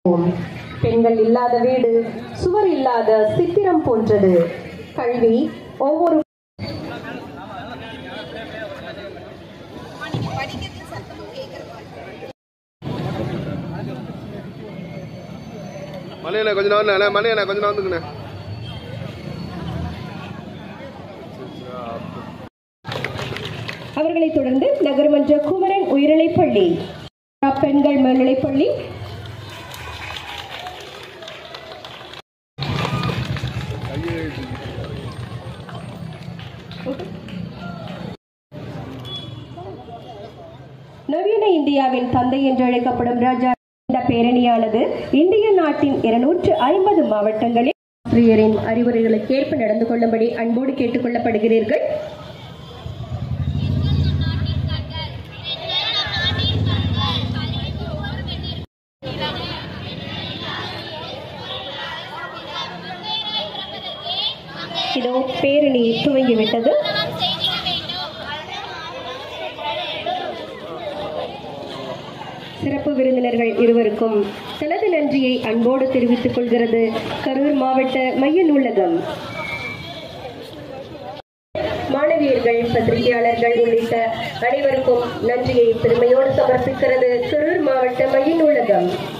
பெண்கள் இல்லாத வீடு சுவர் இல்லாத சித்திரம் போன்றது. கல்வி ஒவ்வொரு மலையண்ணா கொஞ்ச நேரம் மலையண்ணா கொஞ்ச நேரம் வந்துக்குண்ணே. அவர்களைத் தொடர்ந்து நகர்மன்ற குமரன் உயர்நிலைப்பள்ளி, பெண்கள் மேல்நிலைப்பள்ளி, நவீன இந்தியாவின் தந்தை என்று அழைக்கப்படும் ராஜா. இந்த பேரணியானது இந்திய நாட்டின் 250 மாவட்டங்களில் ஆசிரியரின் அறிவுரைகளுக்கு ஏற்ப நடந்து கொள்ளும்படி அன்போடு கேட்டுக் கொள்ளப்படுகிறீர்கள். இதோ பேரணி துவங்கிவிட்டது. சிறப்பு விருந்தினர்கள் இருவருக்கும் தனது நன்றியை அன்போடு தெரிவித்துக் கொள்கிறது கரூர் மாவட்ட மைய நூலகம். மாணவியர்கள், பத்திரிகையாளர்கள் உள்ளிட்ட அனைவருக்கும் நன்றியை பெருமையோடு சமர்ப்பிக்கிறது கரூர் மாவட்ட மைய நூலகம்.